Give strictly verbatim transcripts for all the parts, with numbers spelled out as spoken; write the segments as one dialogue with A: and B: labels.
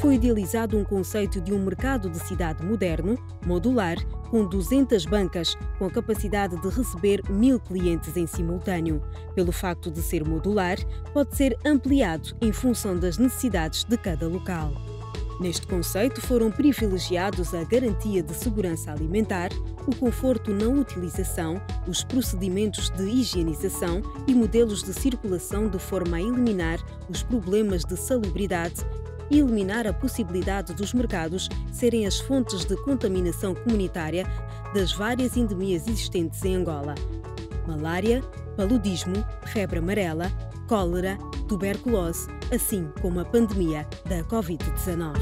A: foi idealizado um conceito de um mercado de cidade moderno, modular, com duzentas bancas, com a capacidade de receber mil clientes em simultâneo. Pelo facto de ser modular, pode ser ampliado em função das necessidades de cada local. Neste conceito foram privilegiados a garantia de segurança alimentar, o conforto na utilização, os procedimentos de higienização e modelos de circulação de forma a eliminar os problemas de salubridade e eliminar a possibilidade dos mercados serem as fontes de contaminação comunitária das várias endemias existentes em Angola: malária, paludismo, febre amarela, cólera, tuberculose, assim como a pandemia da covid dezenove.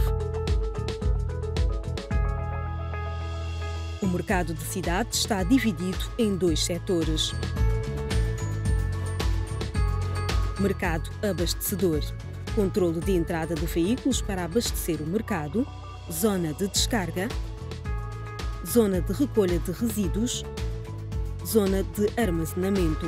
A: O mercado de cidade está dividido em dois setores. Mercado abastecedor. Controlo de entrada de veículos para abastecer o mercado. Zona de descarga. Zona de recolha de resíduos. Zona de armazenamento.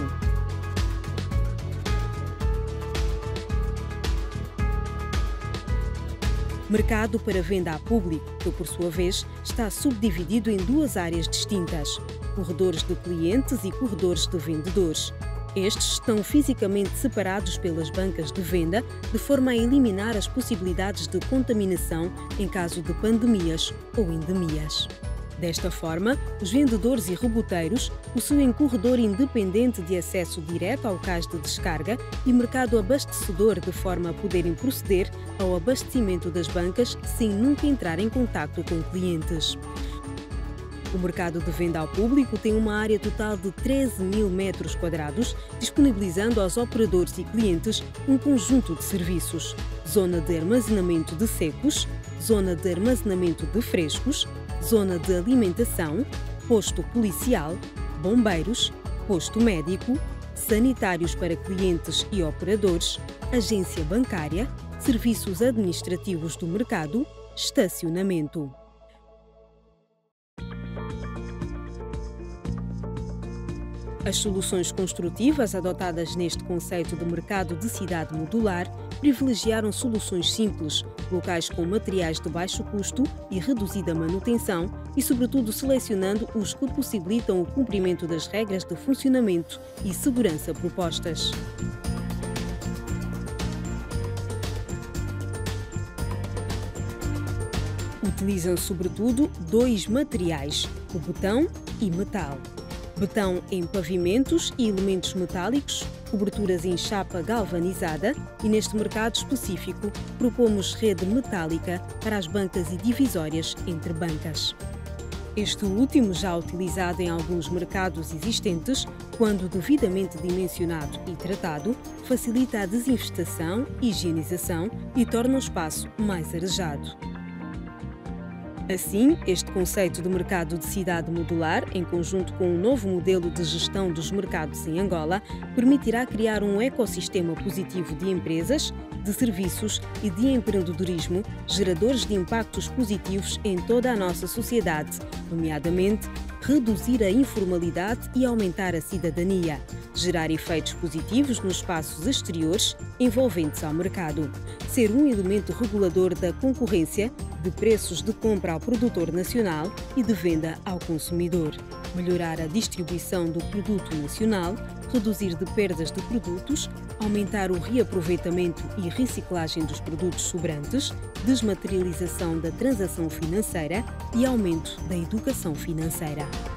A: Mercado para venda a público, que por sua vez está subdividido em duas áreas distintas: corredores de clientes e corredores de vendedores. Estes estão fisicamente separados pelas bancas de venda, de forma a eliminar as possibilidades de contaminação em caso de pandemias ou endemias. Desta forma, os vendedores e reboteiros possuem corredor independente de acesso direto ao cais de descarga e mercado abastecedor, de forma a poderem proceder ao abastecimento das bancas sem nunca entrar em contacto com clientes. O mercado de venda ao público tem uma área total de treze mil metros quadrados, disponibilizando aos operadores e clientes um conjunto de serviços: zona de armazenamento de secos, zona de armazenamento de frescos, zona de alimentação, posto policial, bombeiros, posto médico, sanitários para clientes e operadores, agência bancária, serviços administrativos do mercado, estacionamento. As soluções construtivas adotadas neste conceito de mercado de cidade modular privilegiaram soluções simples, locais com materiais de baixo custo e reduzida manutenção e, sobretudo, selecionando os que possibilitam o cumprimento das regras de funcionamento e segurança propostas. Utilizam, sobretudo, dois materiais: o betão e metal. Betão em pavimentos e elementos metálicos, coberturas em chapa galvanizada e, neste mercado específico, propomos rede metálica para as bancas e divisórias entre bancas. Este último já utilizado em alguns mercados existentes, quando devidamente dimensionado e tratado, facilita a desinfestação e higienização e torna o espaço mais arejado. Assim, este conceito de mercado de cidade modular, em conjunto com um novo modelo de gestão dos mercados em Angola, permitirá criar um ecossistema positivo de empresas, de serviços e de empreendedorismo, geradores de impactos positivos em toda a nossa sociedade, nomeadamente reduzir a informalidade e aumentar a cidadania, gerar efeitos positivos nos espaços exteriores envolventes ao mercado, ser um elemento regulador da concorrência, de preços de compra ao produtor nacional e de venda ao consumidor, melhorar a distribuição do produto nacional, reduzir de perdas de produtos, aumentar o reaproveitamento e reciclagem dos produtos sobrantes, desmaterialização da transação financeira e aumento da educação financeira.